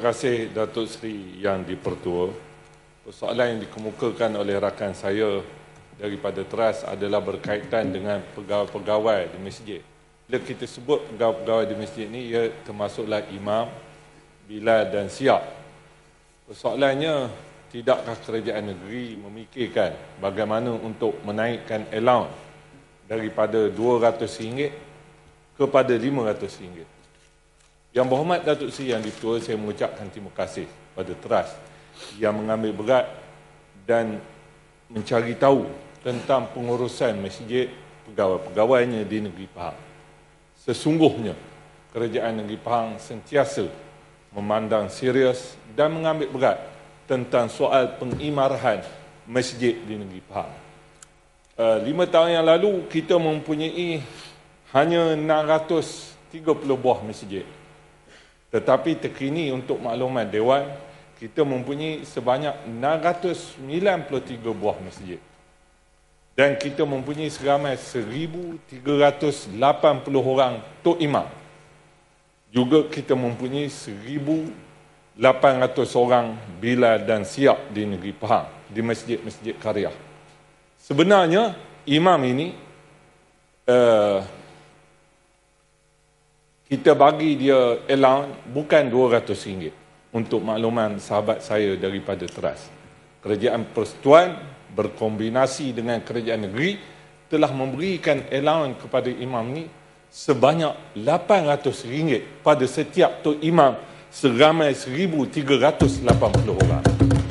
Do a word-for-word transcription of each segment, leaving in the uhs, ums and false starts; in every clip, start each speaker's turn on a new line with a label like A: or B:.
A: Terima kasih Datuk Seri Yang di-Pertua. Persoalan yang dikemukakan oleh rakan saya daripada TRAS adalah berkaitan dengan pegawai-pegawai di masjid. Bila kita sebut pegawai-pegawai di masjid ini, ia termasuklah imam, bilal dan siap. Persoalannya, tidakkah kerajaan negeri memikirkan bagaimana untuk menaikkan allowance daripada dua ratus ringgit kepada lima ratus ringgit? Yang berhormat Datuk Seri Yang di-Pertua, saya mengucapkan terima kasih pada TRAS yang mengambil berat dan mencari tahu tentang pengurusan masjid pegawai-pegawainya di negeri Pahang. Sesungguhnya, kerajaan negeri Pahang sentiasa memandang serius dan mengambil berat tentang soal pengimarahan masjid di negeri Pahang. Uh, lima tahun yang lalu, kita mempunyai hanya enam ratus tiga puluh buah masjid. Tetapi terkini untuk makluman Dewan, kita mempunyai sebanyak enam ratus sembilan puluh tiga buah masjid. Dan kita mempunyai seramai seribu tiga ratus lapan puluh orang tok imam. Juga kita mempunyai seribu lapan ratus orang bilal dan siap di negeri Pahang, di masjid-masjid karya. Sebenarnya, imam ini, uh, kita bagi dia allowance bukan dua ratus ringgit. Untuk makluman sahabat saya daripada TRAS, Kerajaan Persekutuan berkombinasi dengan kerajaan negeri telah memberikan allowance kepada imam ni sebanyak lapan ratus ringgit pada setiap tok imam seramai seribu tiga ratus lapan puluh orang.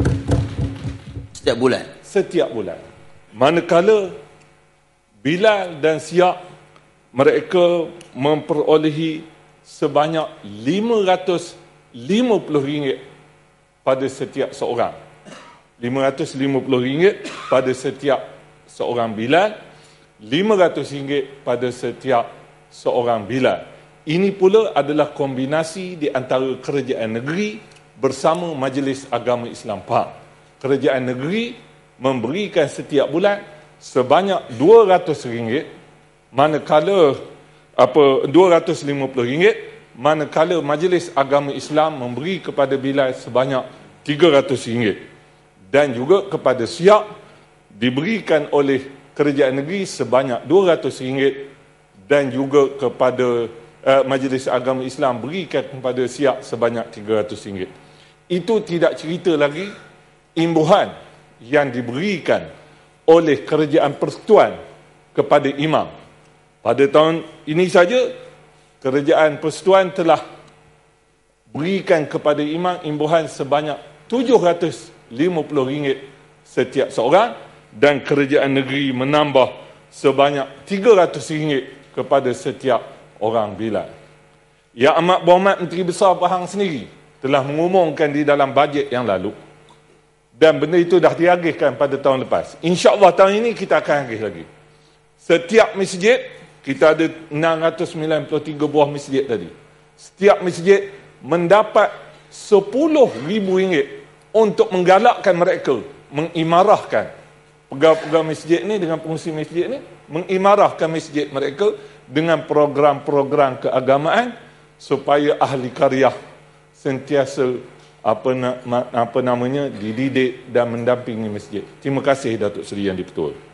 B: Setiap bulan? Setiap bulan.
A: Manakala bilal dan siap, mereka memperolehi sebanyak lima ratus lima puluh ringgit pada setiap seorang. lima ratus lima puluh ringgit pada setiap seorang bilal, lima ratus ringgit pada setiap seorang bilal. Ini pula adalah kombinasi di antara kerajaan negeri bersama Majlis Agama Islam Pahang. Kerajaan negeri memberikan setiap bulan sebanyak dua ratus ringgit, manakala apa dua ratus lima puluh ringgit, manakala Majlis Agama Islam memberi kepada bilal sebanyak tiga ratus ringgit. Dan juga kepada siap diberikan oleh kerajaan negeri sebanyak dua ratus ringgit, dan juga kepada uh, Majlis Agama Islam berikan kepada siap sebanyak tiga ratus ringgit. Itu tidak cerita lagi imbuhan yang diberikan oleh Kerajaan Persekutuan kepada imam. Pada tahun ini saja, Kerajaan Persekutuan telah berikan kepada imam imbuhan sebanyak tujuh ratus lima puluh ringgit setiap seorang, dan kerajaan negeri menambah sebanyak tiga ratus ringgit kepada setiap orang bilal. Yang Amat Berhormat Menteri Besar Pahang sendiri telah mengumumkan di dalam bajet yang lalu, dan benda itu dah diagihkan pada tahun lepas. InsyaAllah tahun ini kita akan agih lagi. Setiap masjid, kita ada enam ratus sembilan puluh tiga buah masjid tadi. Setiap masjid mendapat sepuluh ribu ringgit untuk menggalakkan mereka, mengimarahkan pegawai-pegawai masjid ni dengan pengurusi masjid ni, mengimarahkan masjid mereka dengan program-program keagamaan supaya ahli karya sentiasa apa, apa namanya dididik dan mendampingi masjid. Terima kasih Datuk Seri Yang di-Pertua.